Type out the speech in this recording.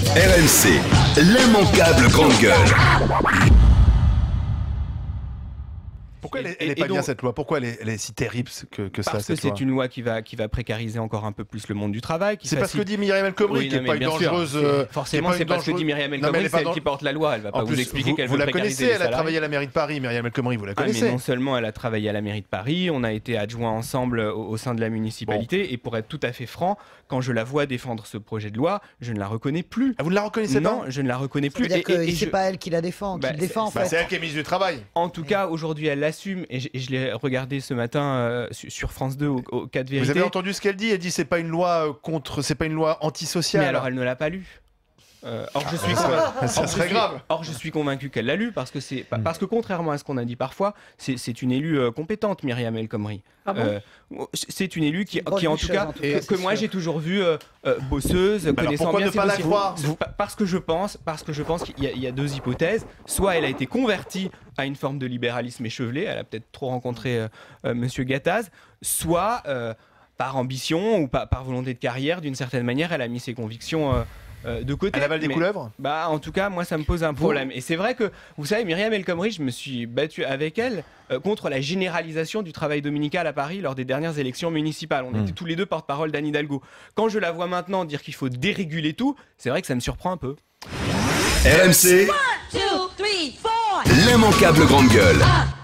RMC, l'immanquable grande gueule. Pourquoi elle n'est pas bien cette loi? Pourquoi elle est si terrible que ça? Parce que c'est une loi qui va précariser encore un peu plus le monde du travail. C'est parce que dit Myriam El Khomri, qui n'est pas une dangereuse. Forcément, c'est parce que dit Myriam El Khomri, c'est elle qui porte la loi. Elle ne va pas vous expliquer qu'elle veut précariser les salariés. Vous la connaissez, elle a travaillé à la mairie de Paris, Myriam El Khomri, vous la connaissez. Mais non seulement elle a travaillé à la mairie de Paris, on a été adjoints ensemble au sein de la municipalité. Et pour être tout à fait franc, quand je la vois défendre ce projet de loi, je ne la reconnais plus. Ah, vous ne la reconnaissez pas? Non, je ne la reconnais plus. C'est pas elle qui la défend, qui le défend en fait. C'est elle qui est ministre du Travail. En tout cas, aujourd'hui, elle l'assume. Et je l'ai regardé ce matin sur France 2 au 4 vérités. Vous avez entendu ce qu'elle dit? Elle dit c'est pas une loi c'est pas une loi antisociale. Mais alors elle ne l'a pas lu. Ça serait grave. Or je suis convaincu qu'elle l'a lu parce que contrairement à ce qu'on a dit parfois, c'est une élue compétente, Myriam El Khomri. Ah bon c'est une élue qui en tout cas que moi j'ai toujours vu bosseuse, connaissant bien ses dossiers. Pourquoi ne pas la croire? Parce que je pense qu'il y a deux hypothèses. Soit elle a été convertie à une forme de libéralisme échevelé, elle a peut-être trop rencontré Monsieur Gattaz, soit par ambition ou par volonté de carrière, d'une certaine manière, elle a mis ses convictions de côté. Elle avale des couleuvres? En tout cas, moi, ça me pose un problème. Et c'est vrai que, vous savez, Myriam El Khomri, je me suis battu avec elle contre la généralisation du travail dominical à Paris lors des dernières élections municipales. On était tous les deux porte-parole d'Anne Hidalgo. Quand je la vois maintenant dire qu'il faut déréguler tout, c'est vrai que ça me surprend un peu. RMC, l'immanquable grande gueule.